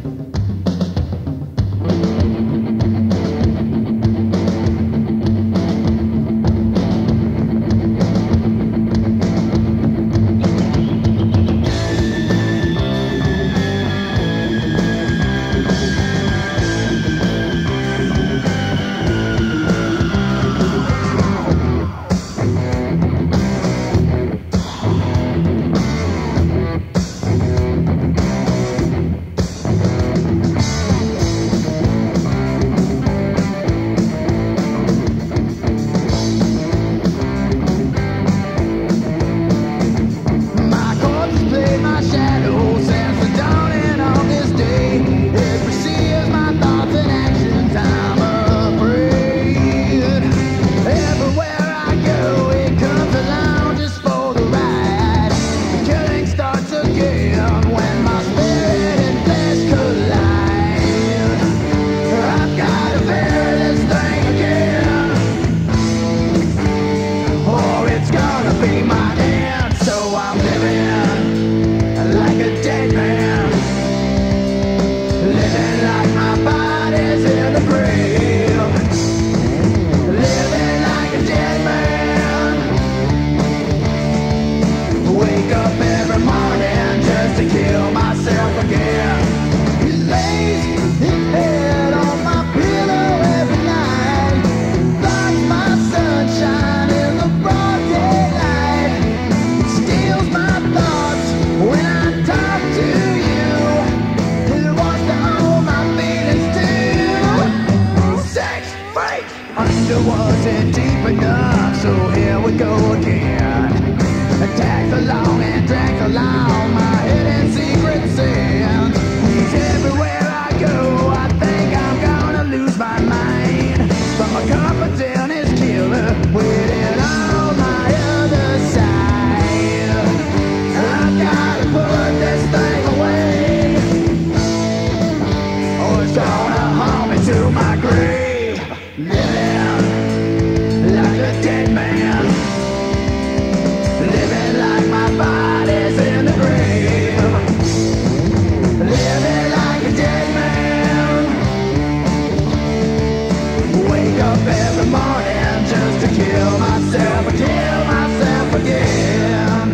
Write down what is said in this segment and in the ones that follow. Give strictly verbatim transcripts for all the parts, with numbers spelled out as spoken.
wasn't deep enough, so here we go again. Tags along and drags along my hidden secret sins. Everywhere I go, I think I'm gonna lose my mind. But my confidence is killer, waiting on my other side. I've gotta put this thing away, or it's gonna haunt me to my grave. Living like a dead man, living like my body's in the grave, living like a dead man. Wake up every morning just to kill myself, kill myself again.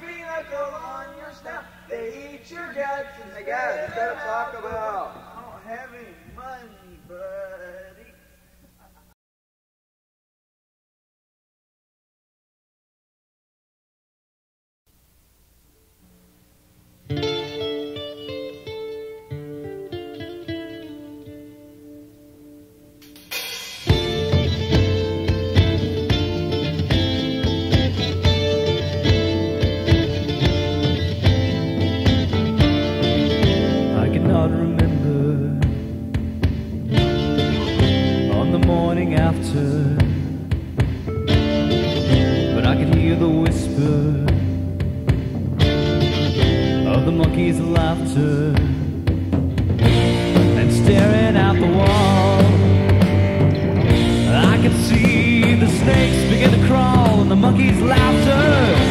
They eat your guts and they got to talk about. having money, buddy. I cannot remember on the morning after, but I could hear the whisper of the monkey's laughter. And staring out the wall, I could see the snakes begin to crawl in the monkey's laughter.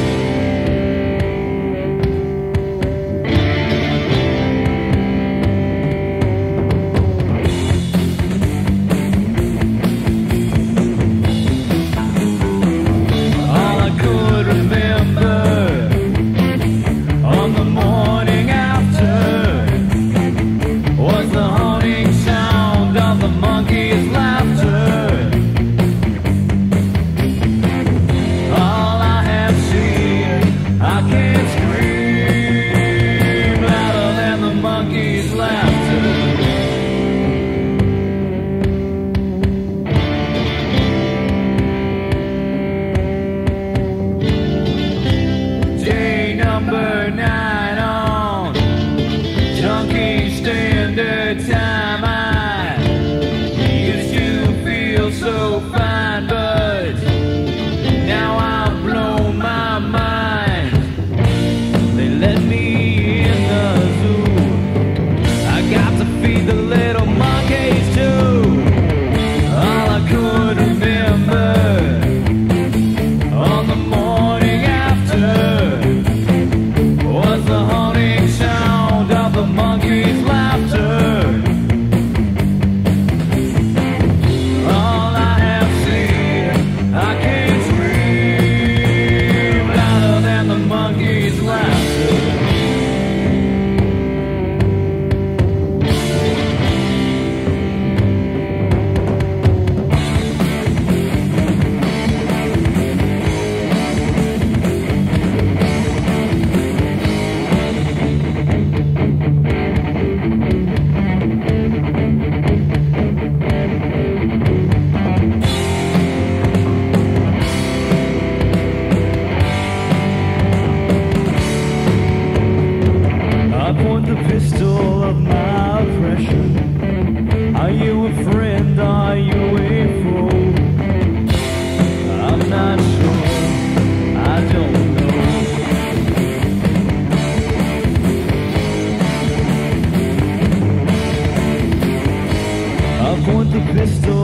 Pistol